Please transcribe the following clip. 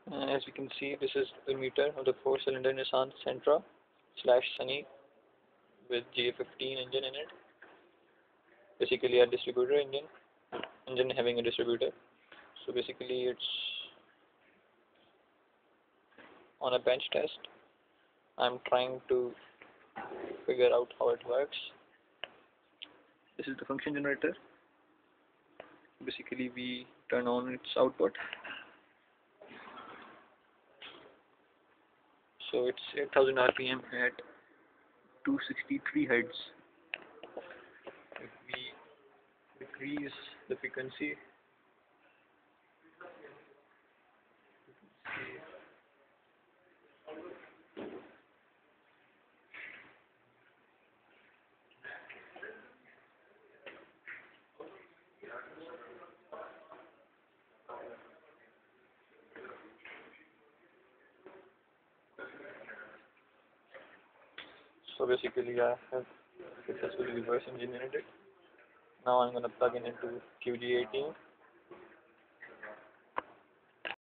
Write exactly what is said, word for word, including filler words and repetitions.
Uh, as you can see, this is the meter of the four-cylinder Nissan Sentra slash Sunny with G A fifteen engine in it. Basically a distributor engine, engine having a distributor. So basically it's on a bench test. I'm trying to figure out how it works. This is the function generator. Basically we turn on its output. So it's eight thousand R P M at two sixty-three hertz. If we decrease the frequency, so basically I have successfully reverse engineered it. Now I'm gonna plug in into Q G eighteen.